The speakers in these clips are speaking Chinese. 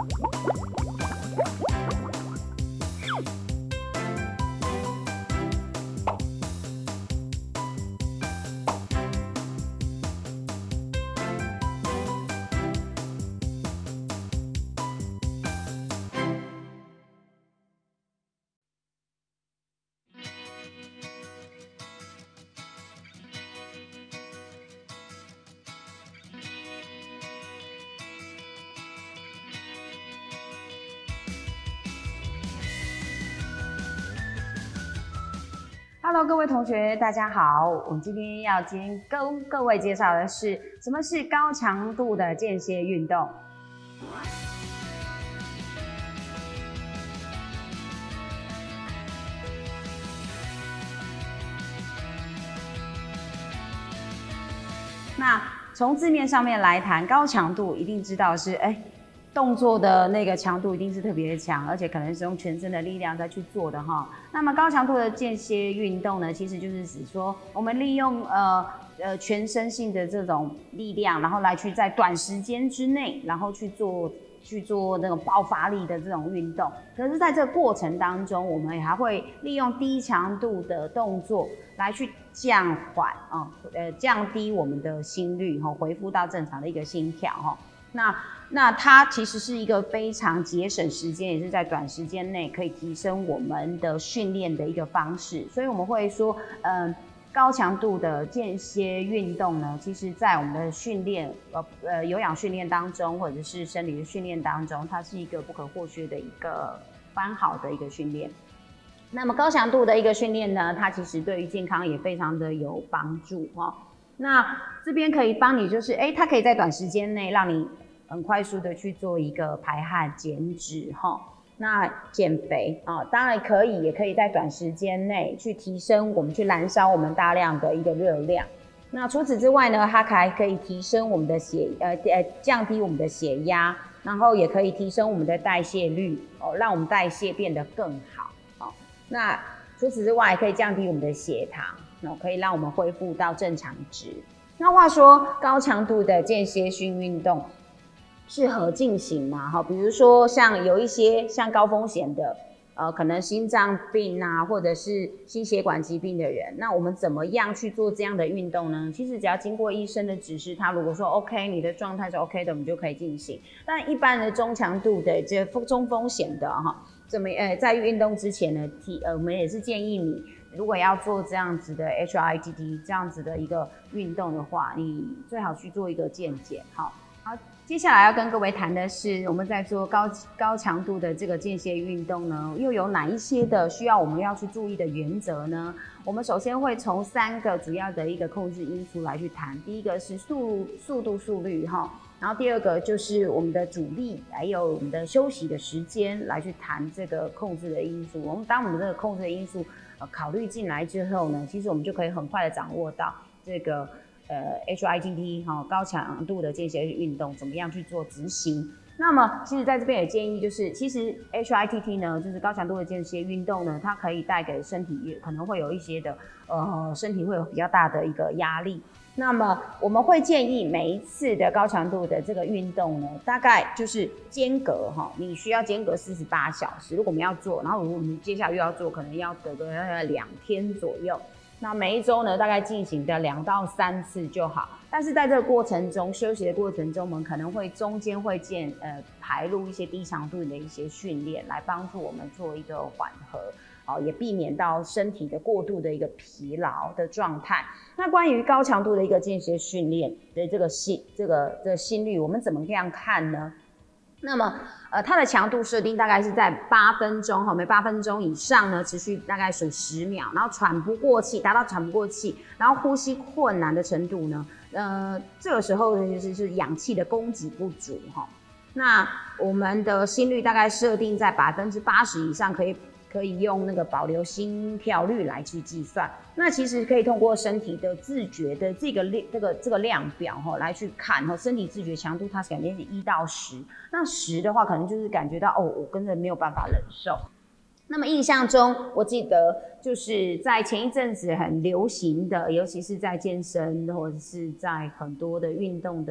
Hello， 各位同学，大家好。我们今天要跟各位介绍的是什么是高强度的间歇运动。那从字面上面来谈，高强度一定知道是动作的那个强度一定是特别强，而且可能是用全身的力量再去做的哈。那么高强度的间歇运动呢，其实就是指说我们利用全身性的这种力量，然后来去在短时间之内，然后去做那种爆发力的这种运动。可是在这个过程当中，我们还会利用低强度的动作来去降低我们的心率恢复到正常的一个心跳哈。那它其实是一个非常节省时间，也是在短时间内可以提升我们的训练的一个方式。所以我们会说，高强度的间歇运动呢，其实在我们的训练，有氧训练当中，或者是生理的训练当中，它是一个不可或缺的一个蛮好的一个训练。那么高强度的一个训练呢，它其实对于健康也非常的有帮助哈。那这边可以帮你，就是它可以在短时间内让你很快速的去做一个排汗减脂哈。那减肥当然可以，也可以在短时间内去提升我们去燃烧我们大量的一个热量。那除此之外呢，它还可以提升我们的降低我们的血压，然后也可以提升我们的代谢率让我们代谢变得更好那除此之外，也可以降低我们的血糖，可以让我们恢复到正常值。那话说，高强度的间歇性运动适合进行吗？比如说像有一些像高风险的，可能心脏病啊，或者是心血管疾病的人，那我们怎么样去做这样的运动呢？其实只要经过医生的指示，他如果说 OK， 你的状态是 OK 的，我们就可以进行。但一般的中强度的这中风险的在运动之前呢，我们也是建议你，如果要做这样子的 HIIT 这样子的一个运动的话，你最好去做一个健检。好，接下来要跟各位谈的是，我们在做高强度的这个间歇运动呢，又有哪一些的需要我们要去注意的原则呢？我们首先会从3个主要的一个控制因素来去谈。第一个是速度速率然后第二个就是我们的阻力，还有我们的休息的时间来去谈这个控制的因素。当我们这个控制的因素考虑进来之后呢，其实我们就可以很快的掌握到这个HIIT 高强度的间歇运动怎么样去做执行。那么其实在这边也建议，就是其实 HIIT 呢，就是高强度的间歇运动呢，它可以带给身体可能会有一些的身体会有比较大的一个压力。那么我们会建议每一次的高强度的这个运动呢，大概就是间隔你需要间隔48小时。如果我们要做，然后如果我们接下来又要做，可能要隔个2天左右。那每一周呢，大概进行的2到3次就好。但是在这个过程中，休息的过程中，我们可能会中间会排入一些低强度的一些训练，来帮助我们做一个缓和，也避免到身体的过度的一个疲劳的状态。那关于高强度的一个间歇训练的这个心率，我们怎么样看呢？那么它的强度设定大概是在8分钟每8分钟以上呢，持续大概是10秒，然后喘不过气，达到喘不过气，然后呼吸困难的程度呢，这个时候呢就是氧气的供给不足那我们的心率大概设定在80%以上，可以用那个保留心跳率来去计算。那其实可以通过身体的自觉的这个量表来去看身体自觉强度，它肯定是1到10。那10的话，可能就是感觉到我根本没有办法忍受。那么印象中，我记得就是在前一阵子很流行的，尤其是在健身或者是在很多的运动的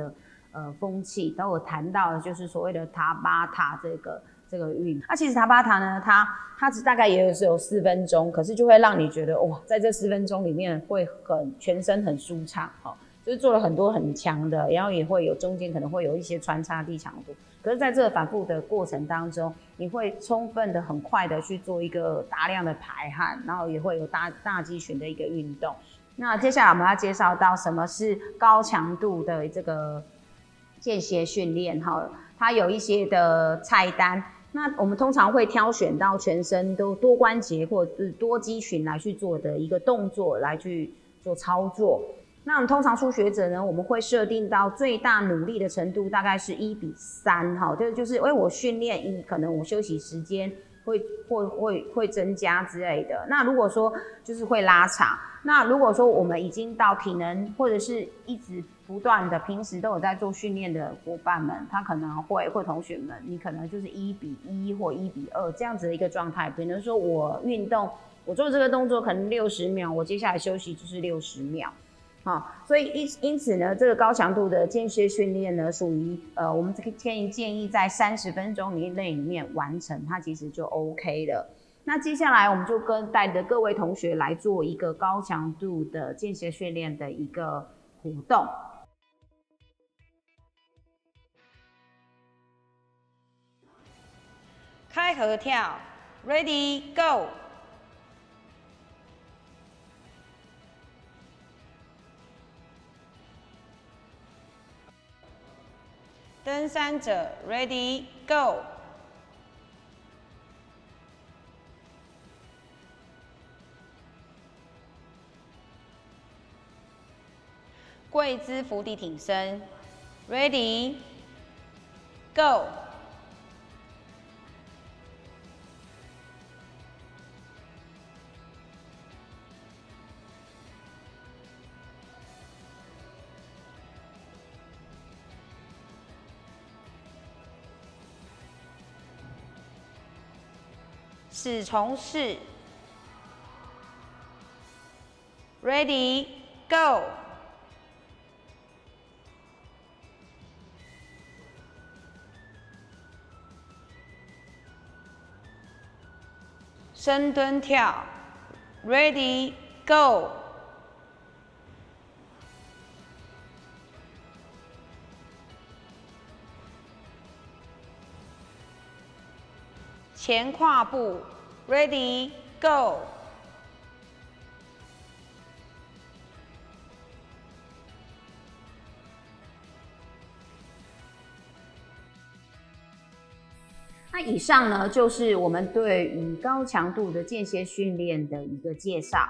风气，都有谈到的就是所谓的塔巴塔这个运。那其实塔巴塔呢，它大概也是有4分钟，可是就会让你觉得哇，在这4分钟里面会全身很舒畅哈。就是做了很多很强的，然后也会有中间可能会有一些穿插低强度，可是在这个反复的过程当中，你会充分的、很快的去做一个大量的排汗，然后也会有大肌群的一个运动。那接下来我们要介绍到什么是高强度的这个间歇训练哈，它有一些的菜单。那我们通常会挑选到全身都多关节或者是多肌群来去做的一个动作来去做操作。那我们通常初学者呢，我们会设定到最大努力的程度大概是1:3哈，就是因为我训练可能我休息时间会增加之类的。那如果说就是会拉长，那如果说我们已经到体能或者是一直不断的平时都有在做训练的伙伴们，他可能或同学们，你可能就是1:1或1:2这样子的一个状态。比如说我运动，我做这个动作可能60秒，我接下来休息就是60秒。所以因此呢，这个高强度的间歇训练呢，属于我们建议在30分钟以内里面完成，它其实就 OK 了。那接下来我们就带着各位同学来做一个高强度的间歇训练的一个活动。开合跳 ，Ready Go。登山者 ，Ready Go。跪姿伏地挺身 ，Ready Go。死虫式 ，Ready Go。深蹲跳 ，Ready Go。前跨步 ，Ready Go。那以上呢，就是我们对于高强度的间歇训练的一个介绍。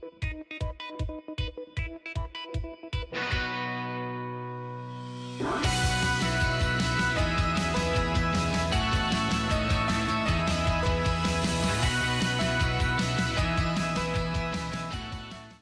Bye.